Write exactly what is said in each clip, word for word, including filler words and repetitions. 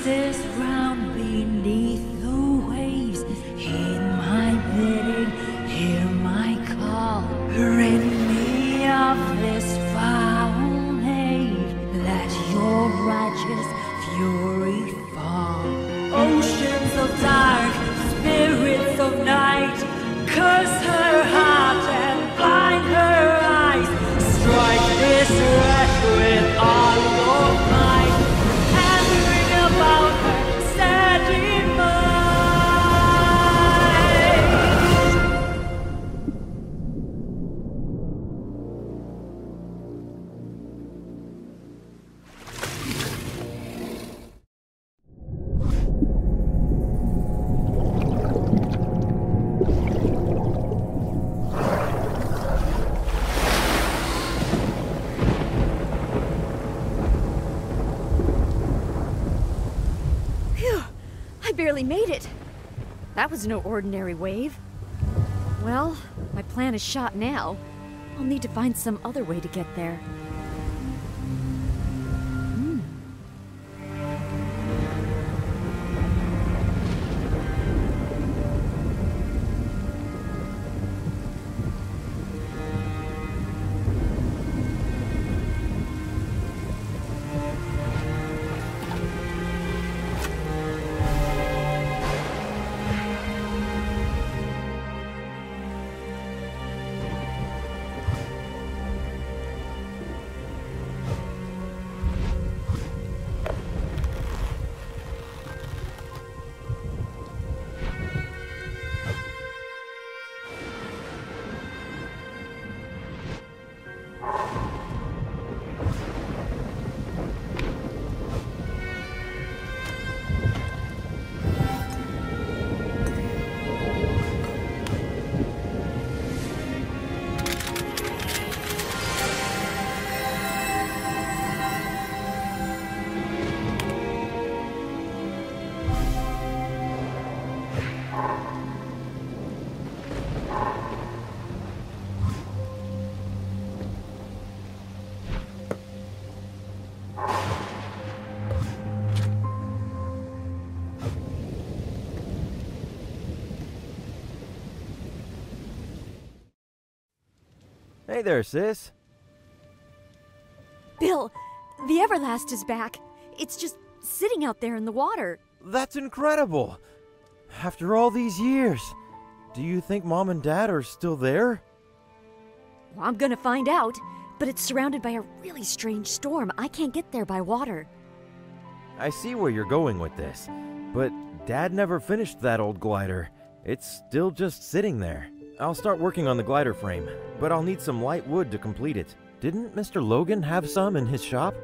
pieces round beneath the waves. Heed my bidding, hear my call. Rid me of this foul nave. Let your righteous fury fall. Oceans of dark, spirits of night, curse her heart and blind her eyes. Strike this wreck with all your might, and bring about her sad demise. Barely made it. That was no ordinary wave. Well, my plan is shot now. I'll need to find some other way to get there. Hmm. Hey there, sis. Bill, the Everlast is back. It's just sitting out there in the water. That's incredible. After all these years, do you think Mom and Dad are still there? Well, I'm gonna find out, but it's surrounded by a really strange storm. I can't get there by water. I see where you're going with this, but Dad never finished that old glider. It's still just sitting there. I'll start working on the glider frame, but I'll need some light wood to complete it. Didn't Mister Logan have some in his shop?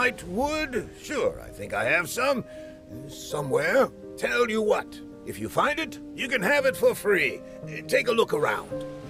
light wood? Sure, I think I have some. Somewhere. Tell you what, if you find it, you can have it for free. Take a look around.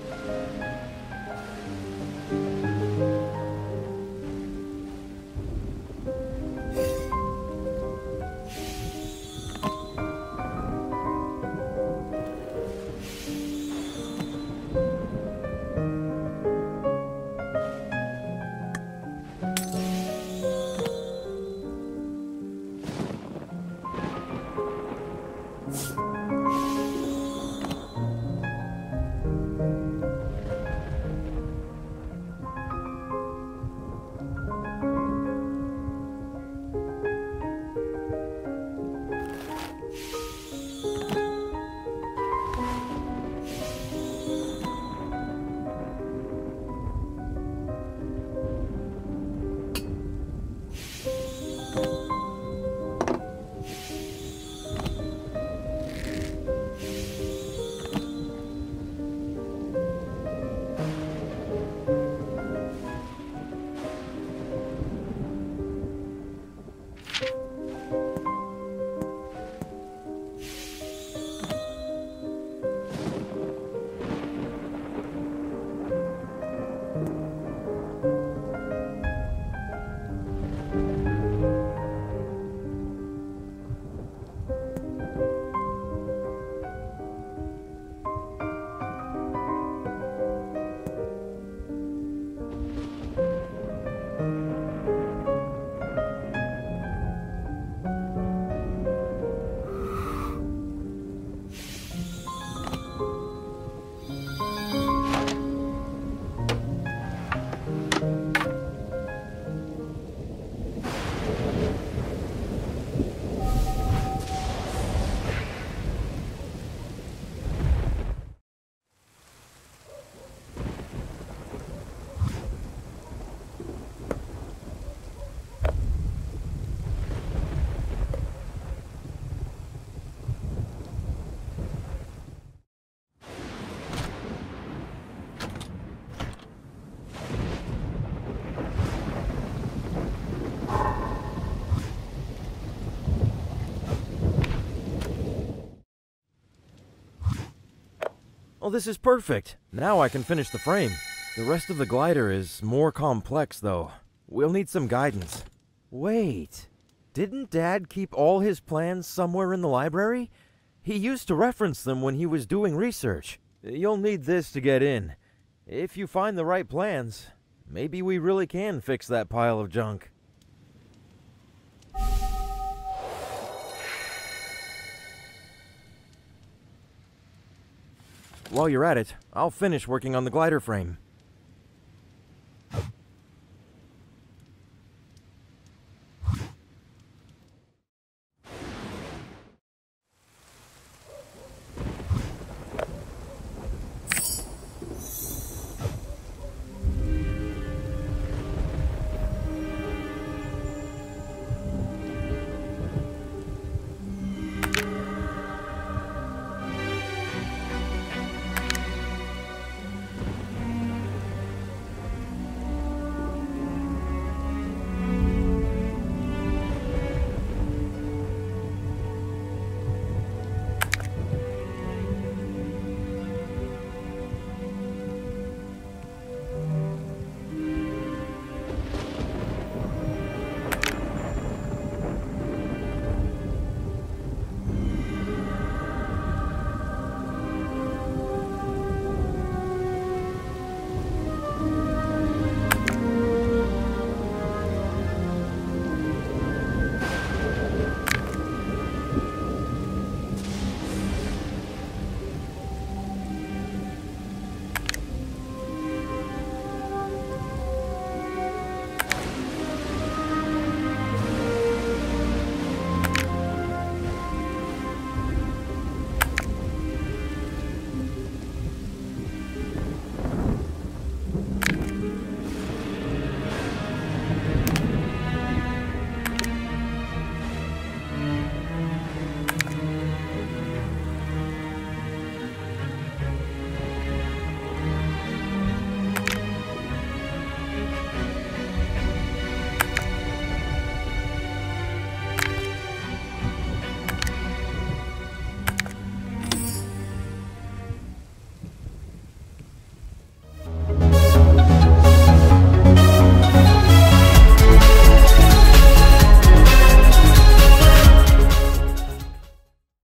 Oh, this is perfect. Now I can finish the frame. The rest of the glider is more complex, though. We'll need some guidance. Wait, didn't Dad keep all his plans somewhere in the library? He used to reference them when he was doing research. You'll need this to get in. If you find the right plans, maybe we really can fix that pile of junk. While you're at it, I'll finish working on the glider frame.